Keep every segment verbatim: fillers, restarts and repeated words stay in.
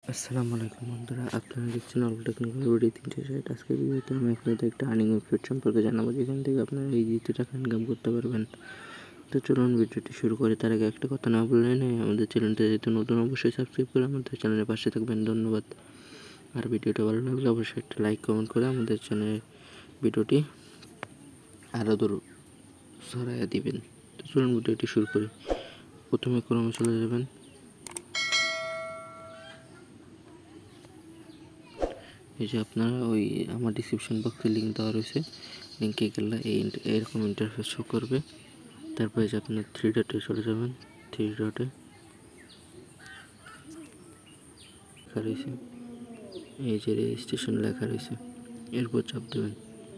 আসসালামু আলাইকুম বন্ধুরা, আপনারা দেখছেন অল টেকনিক্যাল ভিডিও তিনশো ষাট। আজকের ভিডিওতে আমি আপনাদের একটা আর্নিং ওয়েবসাইট সম্পর্কে জানাবো, যেখান থেকে আপনারা ইজিতে টাকা ইনকাম করতে পারবেন। তো চলুন ভিডিওটি শুরু করে। তার আগে একটা কথা না বললে নেই, আমাদের চ্যানেলটা যেহেতু নতুন, অবশ্যই সাবস্ক্রাইব করে আমাদের চ্যানেলের পাশে থাকবেন। ধন্যবাদ। আর ভিডিওটা ভালো লাগলে অবশ্যই একটা লাইক কমেন্ট করে আমাদের চ্যানেলের ভিডিওটি আরও দূর ছড়াইয়া দিবেন। তো চলুন ভিডিওটি শুরু করি। প্রথমে ক্রমে চলে যাবেন। এই যে আপনারা ওই আমার ডিসক্রিপশন বক্সে লিঙ্ক দেওয়া রয়েছে, লিঙ্কে গেলে এই এরকম ইন্টারফেস শো করবে। তারপরে যে আপনার থ্রি ডটে চলে যাবেন, থ্রি ডটে লেখা রয়েছে, এই যে রেজিস্ট্রেশন লেখা রয়েছে, এরপর চাপ দেবেন।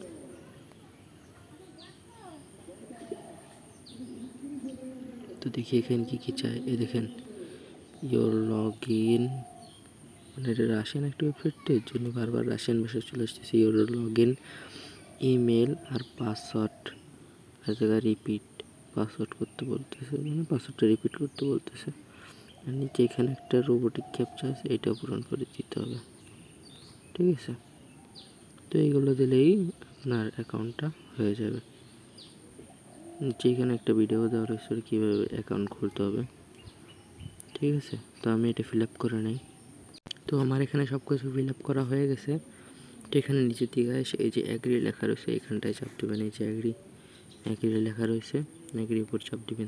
তো দেখি এখানে কী কী চায়। এই দেখেন, ইয়োর লগ ইন, মানে এটা রাশিয়ান একটা ওয়েবসাইট, এর জন্য বারবার রাশিয়ান ভাষায় চলে আসতেছে। ইয়োর লগ ইন, ইমেল আর পাসওয়ার্ড, আর জায়গায় রিপিট পাসওয়ার্ড করতে বলতেছে, মানে পাসওয়ার্ডটা রিপিট করতে বলতেছে। আর নিচে এখানে একটা রোবোটিক ক্যাপচা আছে, এটা পূরণ করে দিতে হবে। ঠিক আছে, তো এইগুলো দিলেই আপনার অ্যাকাউন্টটা হয়ে যাবে। নিচে এখানে একটা ভিডিও দেওয়া রয়েছে কীভাবে অ্যাকাউন্ট খুলতে হবে। ঠিক আছে, তো আমি এটা ফিল আপ করে নিই। তো আমার এখানে সব কিছু ফিল আপ করা হয়ে গেছে। তো এখানে নিচের দিকে এসে এই যে অ্যাগ্রি লেখা রয়েছে, এখানটায় চাপ দেবেন। এই যে অ্যাগ্রি অ্যাগ্রি লেখা রয়েছে, অ্যাগ্রির উপর চাপ দিবেন।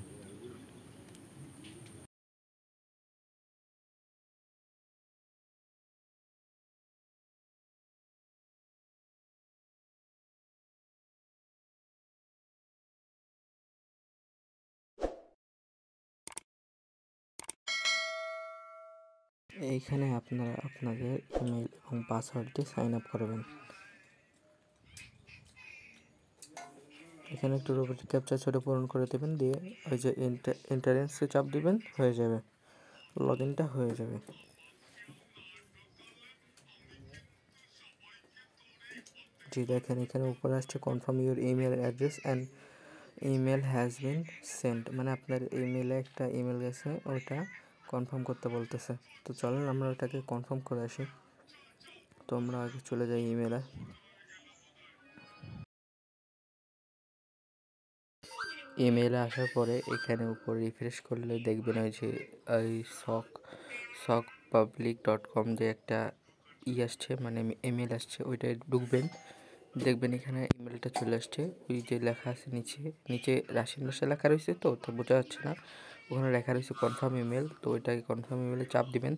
এইখানে আপনারা আপনাদের ইমেল এবং পাসওয়ার্ড দিয়ে সাইন আপ করবেন। এখানে একটু রোবোটিক ক্যাপচা ছোটো পূরণ করে দেবেন, দিয়ে ওই যে এন্টারেন্সে চাপ দিবেন, হয়ে যাবে, লগ ইনটা হয়ে যাবে। জি দেখেন, এখানে উপরে আসছে confirm your email address and email has been send, মানে আপনার ইমেলে একটা ইমেল গেছে, ওইটা কনফার্ম করতে বলতেছে। তো চলেন আমরা ওটাকে কনফার্ম করে আসি। তো আমরা আগে চলে যাই ইমেলে। ইমেলে আসার পরে এখানে উপর রিফ্রেশ করলে দেখবেন ওই যে ওই সক সক পাবলিক ডট কম যে একটা ই আসছে, মানে ইমেল আসছে, ওইটায় ঢুকবেন। দেখবেন এখানে ইমেলটা চলে আসছে, ওই যে লেখা আছে নিচে, নিচে রাশিয়ান ভাষা লেখা রয়েছে, তো তো বোঝা যাচ্ছে না, ওখানে লেখা রয়েছে কনফার্ম ইমেল। তো ওইটাকে কনফার্ম ইমেলে চাপ দিবেন।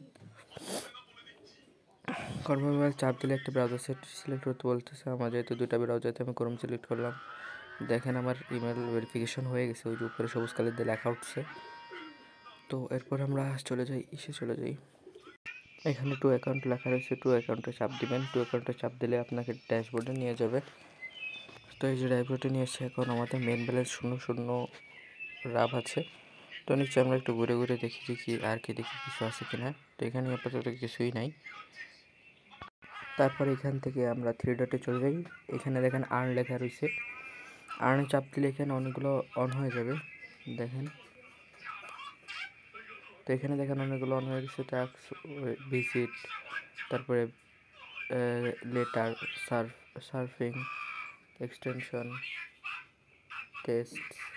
কনফার্ম ইমেল চাপ দিলে একটা ব্রাউজার সেট সিলেক্ট করতে বলতেছে। আমার যেহেতু দুটা ব্রাউজারতে আমি ক্রোম সিলেক্ট করলাম। দেখেন আমার ইমেল ভেরিফিকেশন হয়ে গেছে, ওই যে উপরে সবুজ কালার দিয়ে লেখা উঠছে। তো এরপর আমরা চলে যাই, ইসে চলে যাই, এখানে টু অ্যাকাউন্ট লেখা রয়েছে, টু অ্যাকাউন্টে চাপ দিবেন। টু অ্যাকাউন্টে চাপ দিলে আপনাকে ড্যাশবোর্ডে নিয়ে যাবে। তো এই যে ড্যাশবোর্ডে নিয়ে এসে এখন আমাদের মেন ব্যালেন্স শূন্য শূন্য লাভ আছে। তো নিচে আমরা একটু ঘুরে ঘুরে দেখি যে কি আর কি দেখি কিছু আছে কিনা। তো এখানে আপাতত কিছুই নাই। তারপর এখান থেকে আমরা থ্রি ডটে চলে যাই, এখানে দেখেন আর্ন লেখা রয়েছে, আর্নে চাপ দিলে এখানে অনেকগুলো অন হয়ে যাবে। দেখেন, তো এখানে দেখেন অনেকগুলো অন হয়ে গেছে, ট্যাক্স, ভিজিট, তারপরে letter, surf surfing, extension, test.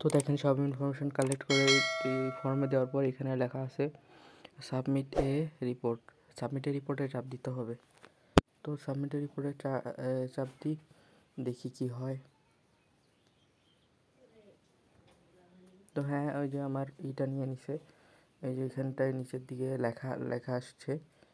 তো দেখেন সব ইনফরমেশন কালেক্ট করে ফর্মে দেওয়ার পর এখানে লেখা আছে submit a report. Submit a রিপোর্টে চাপ দিতে হবে। তো সাবমিট এ রিপোর্টে চাপ দিই, দেখি কি হয়। তো হ্যাঁ, ওই যে আমার ইটা নিয়ে নিছে, এই যে এখানটায় নিচের দিকে লেখা লেখা আসছে।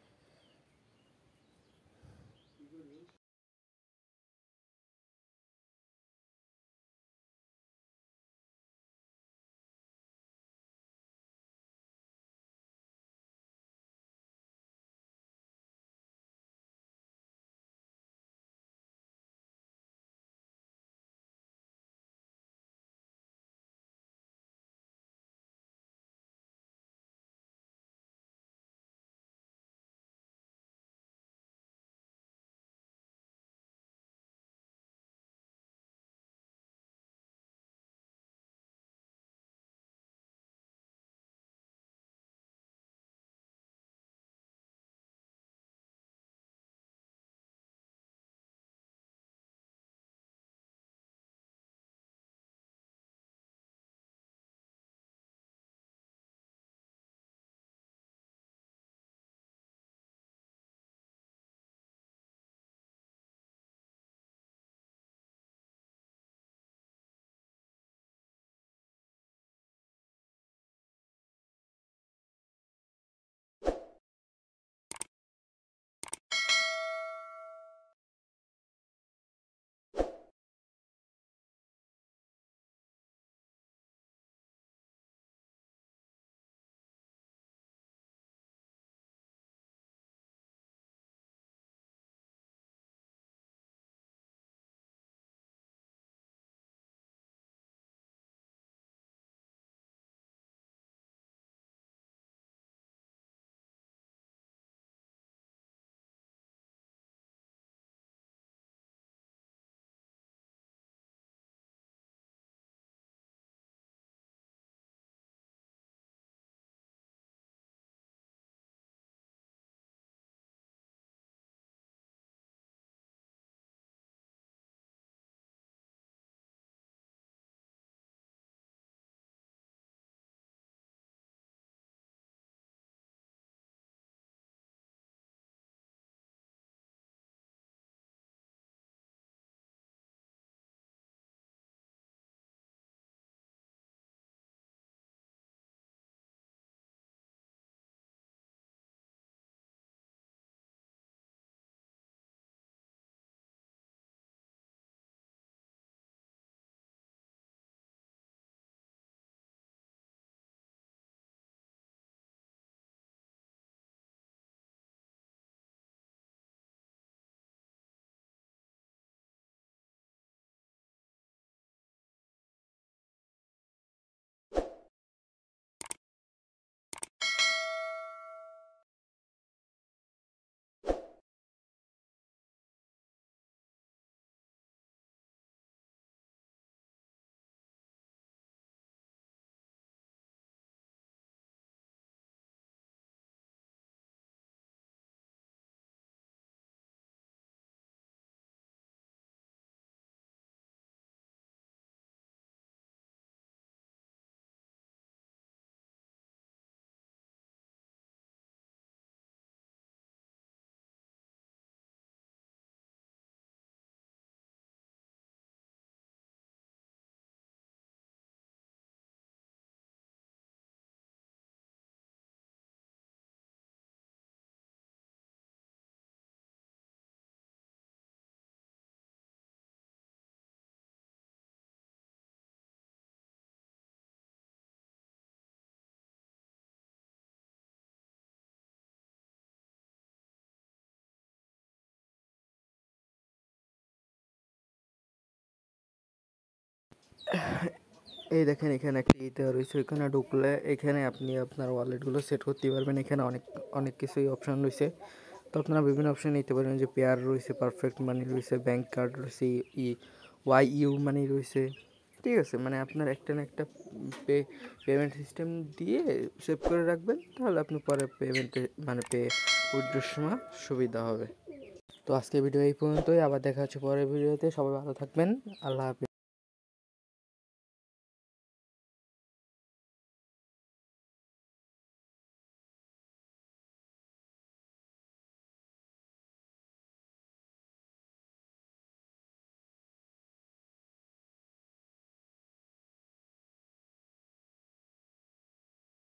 এই দেখেন এখানে একটা ই দেওয়া রয়েছে, ওইখানে ঢুকলে এখানে আপনি আপনার ওয়ালেটগুলো সেট করতে পারবেন। এখানে অনেক অনেক কিছুই অপশান রয়েছে। তো আপনারা বিভিন্ন অপশান নিতে পারবেন, যে পেয়ার রয়েছে, পারফেক্ট মানি রয়েছে, ব্যাঙ্ক কার্ড রয়েছে, ই ওয়াই ইউ মানি রয়েছে। ঠিক আছে, মানে আপনার একটা না একটা পে পেমেন্ট সিস্টেম দিয়ে সেভ করে রাখবেন, তাহলে আপনি পরে পেমেন্টে মানে পে উইথড্রর সময় সুবিধা হবে। তো আজকে ভিডিও এই পর্যন্তই, আবার দেখা হচ্ছে পরের ভিডিওতে। সবাই ভালো থাকবেন, আল্লাহ হাফিজ।